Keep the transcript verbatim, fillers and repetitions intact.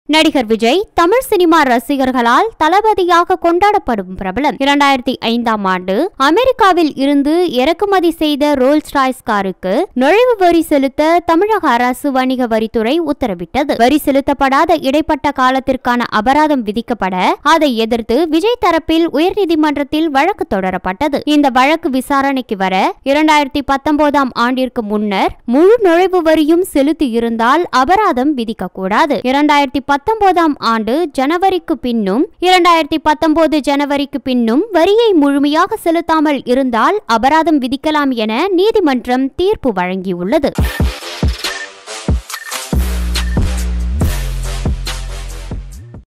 நடிகர் விஜய் தமிழ் சினிமா ரசிகர்களால் தளபதியாக கொண்டாடப்படும் பிரபலம். இரண்டாயிரத்தி ஐந்தாம் ஆண்டு அமெரிக்காவில் இருந்து இறக்குமதி செய்த ரோல்ஸ் ராய்ஸ் காருக்கு நுழைவு வரி செலுத்த தமிழக அரசு வணிக வரித்துறை உத்தரவிட்டது. வரி செலுத்தப்படாத இடைப்பட்ட காலத்திற்கான அபராதம் விதிக்கப்பட அதை எதிர்த்து விஜய் தரப்பில் உயர்நீதிமன்றத்தில் வழக்கு தொடரப்பட்டது. இந்த வழக்கு விசாரணைக்கு வர இரண்டாயிரத்தி பத்தொன்பதாம் ஆண்டிற்கு முன்னர் முழு நுழைவு வரியும் செலுத்தி இருந்தால் அபராதம் விதிக்கக்கூடாது. இரண்டாயிரத்தி பத்தொன்பதாம் ஆண்டு ஜனவரிக்கு பின்னும் இரண்டாயிரத்தி பத்தொன்பது ஜனவரிக்கு பின்னும் வரியை முழுமையாக செலுத்தாமல் இருந்தால் அபராதம் விதிக்கலாம் என நீதிமன்றம் தீர்ப்பு வழங்கியுள்ளது.